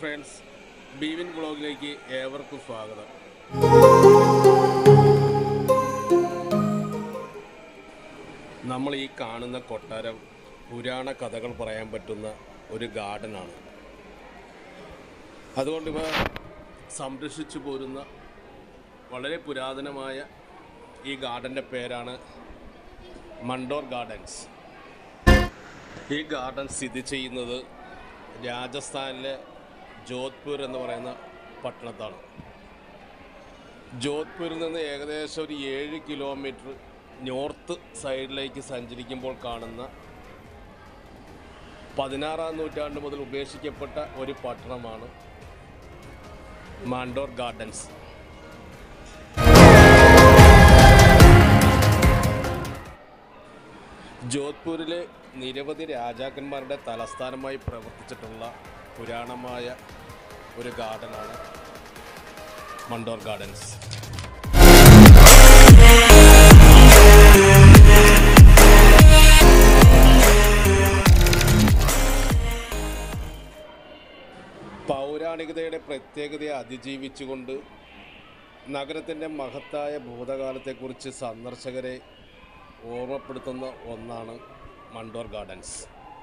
Friends, ബീവിൻ വ്ളോഗിലേക്ക് ഏവർക്കും സ്വാഗതം. നമ്മൾ ഈ കാണുന്ന കൊട്ടാരം പുരാണ കഥകൾ പറയാൻ പറ്റുന്ന ഒരു ഗാർഡനാണ്. അതുകൊണ്ട് ഇവ സംരക്ഷിച്ചു പോരുന്ന വളരെ പുരാതനമായ ഈ ഗാർഡൻ്റെ പേരാണ് മണ്ടോർ ഗാർഡൻസ്. ഈ ഗാർഡൻ സ്ഥിതി ചെയ്യുന്നത് രാജസ്ഥാനിലെ ജോധ്പൂർ എന്ന് പറയുന്ന പട്ടണത്താണ്. ജോധ്പൂരിൽ നിന്ന് ഏകദേശം ഒരു 7 കിലോമീറ്റർ നോർത്ത് സൈഡിലേക്ക് സഞ്ചരിക്കുമ്പോൾ കാണുന്ന 16-ാം നൂറ്റാണ്ട് മുതൽ ഉപേക്ഷിക്കപ്പെട്ട ഒരു പട്ടണമാണ് മണ്ടോർ ഗാർഡൻസ്. ജോധ്പൂരിലെ നിരവധി രാജാക്കന്മാരുടെ തലസ്ഥാനമായി പ്രവർത്തിച്ചിട്ടുള്ള പുരാണമായ ഒരു ഗാർഡനാണ് മണ്ടോർ ഗാർഡൻസ്. പൗരാണികതയുടെ പ്രത്യേകതയെ അതിജീവിച്ചുകൊണ്ട് നഗരത്തിൻ്റെ മഹത്തായ ഭൂതകാലത്തെക്കുറിച്ച് സന്ദർശകരെ ഓർമ്മപ്പെടുത്തുന്ന ഒന്നാണ് മണ്ടോർ ഗാർഡൻസ്.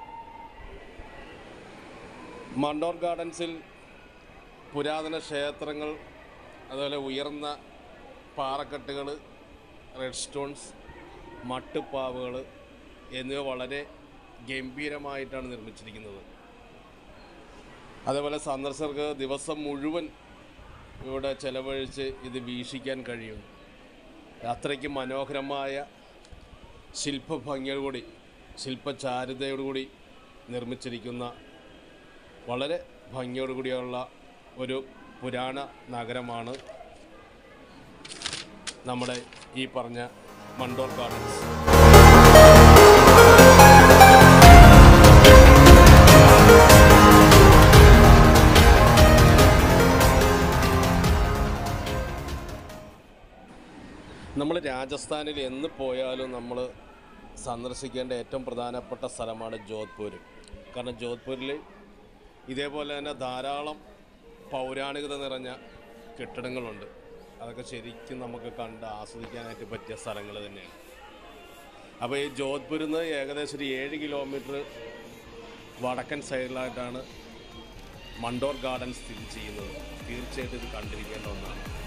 മണ്ടോർ ഗാർഡൻസിൽ പുരാതന ക്ഷേത്രങ്ങൾ, അതുപോലെ ഉയർന്ന പാറക്കെട്ടുകൾ, റെഡ് സ്റ്റോൺസ്, മട്ടുപ്പാവുകൾ എന്നിവ വളരെ ഗംഭീരമായിട്ടാണ് നിർമ്മിച്ചിരിക്കുന്നത്. അതേപോലെ സന്ദർശകർക്ക് ദിവസം മുഴുവൻ ഇവിടെ ചെലവഴിച്ച് ഇത് വീക്ഷിക്കാൻ കഴിയും. അത്രയ്ക്ക് മനോഹരമായ ശില്പഭംഗിയോടുകൂടി, ശില്പചാരുതയോടുകൂടി നിർമ്മിച്ചിരിക്കുന്ന വളരെ ഭംഗിയോടുകൂടിയുള്ള ഒരു പുരാണ നഗരമാണ് നമ്മുടെ ഈ പറഞ്ഞ മണ്ടോർ ഗാർഡൻസ്. നമ്മൾ രാജസ്ഥാനിൽ എന്ന് പോയാലും നമ്മൾ സന്ദർശിക്കേണ്ട ഏറ്റവും പ്രധാനപ്പെട്ട സ്ഥലമാണ് ജോധ്പൂർ. കാരണം ജോധ്പൂരിൽ ഇതേപോലെ തന്നെ ധാരാളം പൗരാണികത നിറഞ്ഞ കെട്ടിടങ്ങളുണ്ട്. അതൊക്കെ ശരിക്കും നമുക്ക് കണ്ട് ആസ്വദിക്കാനായിട്ട് പറ്റിയ സ്ഥലങ്ങൾ തന്നെയാണ്. അപ്പോൾ ഈ ജോധ്പൂരിൽ നിന്ന് ഏകദേശം ഒരു 7 കിലോമീറ്റർ വടക്കൻ സൈഡിലായിട്ടാണ് മണ്ടോർ ഗാർഡൻ സ്ഥിതി ചെയ്യുന്നത്. തീർച്ചയായിട്ടും ഇത് കണ്ടിരിക്കേണ്ട ഒന്നാണ്.